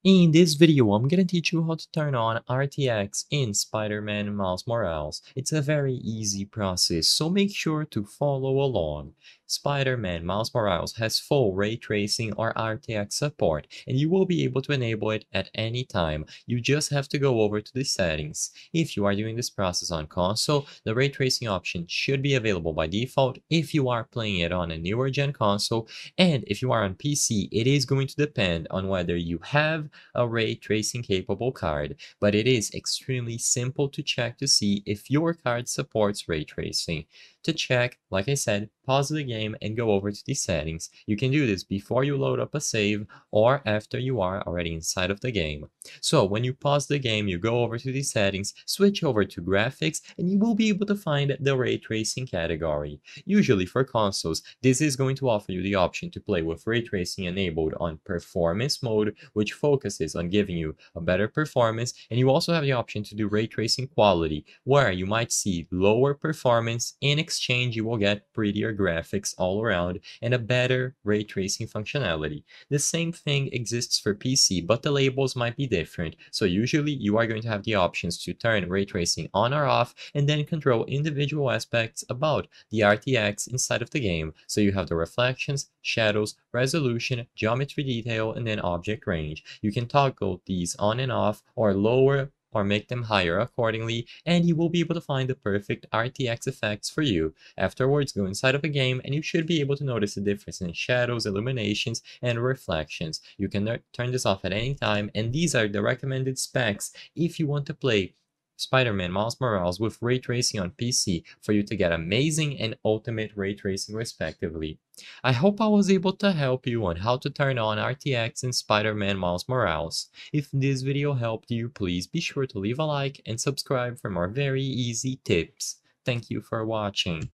In this video, I'm gonna teach you how to turn on RTX in Spider-Man Miles Morales. It's a very easy process, so make sure to follow along. Spider-Man Miles Morales has full ray tracing or RTX support, and you will be able to enable it at any time. You just have to go over to the settings. If you are doing this process on console, the ray tracing option should be available by default if you are playing it on a newer gen console, and if you are on PC, it is going to depend on whether you have a ray tracing capable card, but it is extremely simple to check to see if your card supports ray tracing. To check, like I said, pause the game and go over to the settings. You can do this before you load up a save or after you are already inside of the game. So when you pause the game, you go over to the settings, switch over to graphics, and you will be able to find the ray tracing category. Usually for consoles, this is going to offer you the option to play with ray tracing enabled on performance mode, which focuses on giving you a better performance, and you also have the option to do ray tracing quality, where you might see lower performance. In exchange, you will get prettier graphics all around and a better ray tracing functionality. The same thing exists for PC, but the labels might be different. So usually you are going to have the options to turn ray tracing on or off and then control individual aspects about the RTX inside of the game. So you have the reflections, shadows, resolution, geometry detail, and then object range. You can toggle these on and off or lower or make them higher accordingly, and you will be able to find the perfect RTX effects for you. Afterwards, go inside of a game and you should be able to notice the difference in shadows, illuminations, and reflections. You can turn this off at any time, and these are the recommended specs if you want to play Spider-Man Miles Morales with ray tracing on PC for you to get amazing and ultimate ray tracing respectively. I hope I was able to help you on how to turn on RTX in Spider-Man Miles Morales. If this video helped you, please be sure to leave a like and subscribe for more very easy tips. Thank you for watching.